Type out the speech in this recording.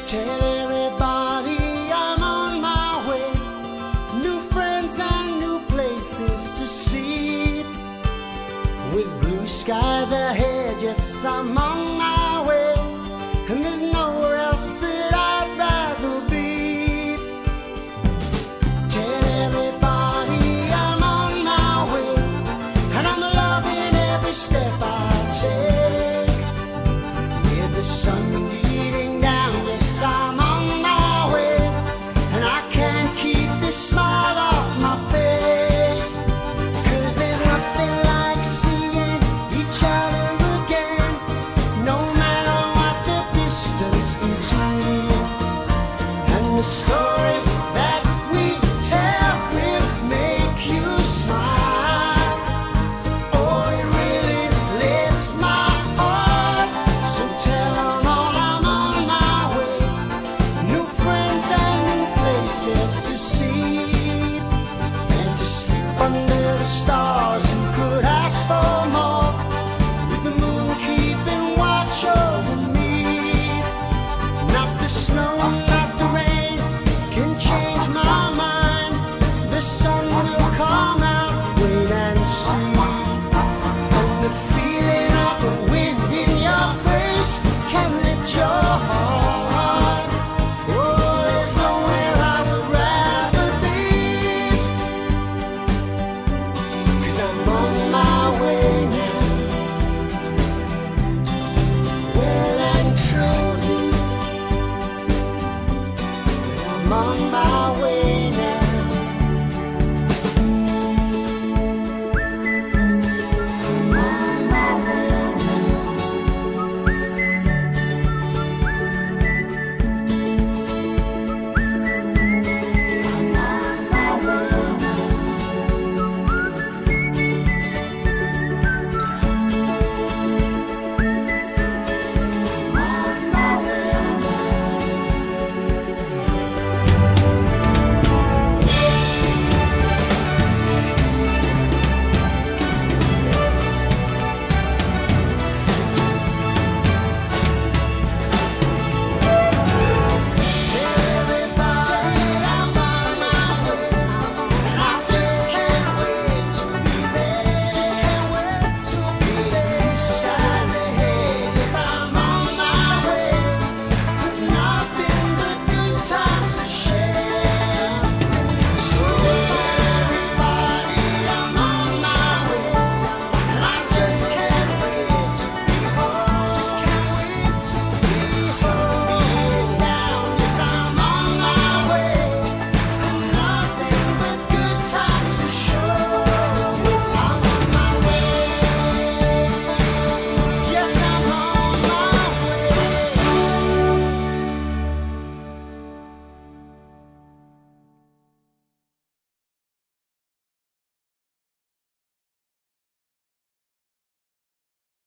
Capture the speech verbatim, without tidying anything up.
Tell everybody I'm on my way. New friends and new places to see. With blue skies ahead, yes, I'm on my way. And there's nowhere else that I'd rather be. Tell everybody I'm on my way. And I'm loving every step I take. With the sun